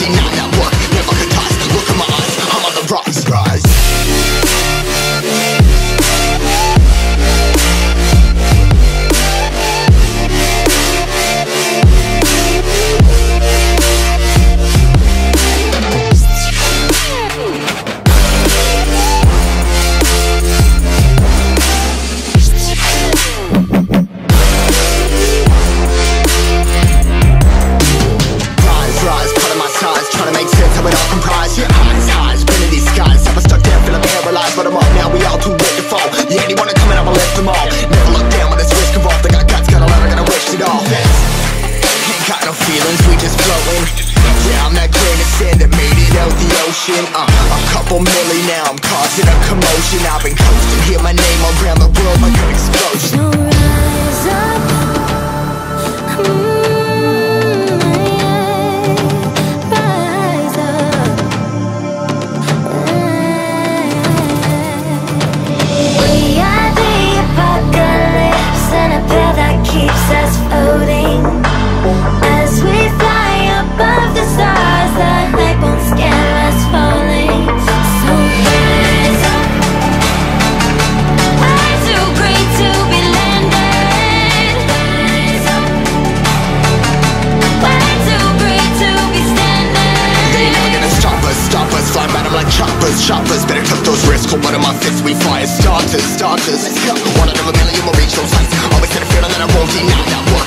deny that work never could toss. Look in my eyes, I'm on the rise, rise. But I'm up now, we all too late to fall. Yeah, anyone to come in, I'ma lift them all. Never look down when there's risk involved. I got guts, got a lot, I gotta waste it all. Ain't got no feelings, we just floating. Yeah, I'm that grain of sand that made it out the ocean. A couple milli now, I'm causing a commotion. I've been coasting, hear my name around the world like an explosion. So rise up. Keeps us floating as we fly above the stars. The light won't scare us falling. So rise up. We're too great to be landed. Rise up. We're too great to be standing. They ain't never gonna stop us. Fly by them like choppers. Better tuck those risks. Hold one of my fists, we fly as starters. Let's go. One out of a million, we'll reach those heights. Always had a feeling that I won't deny that work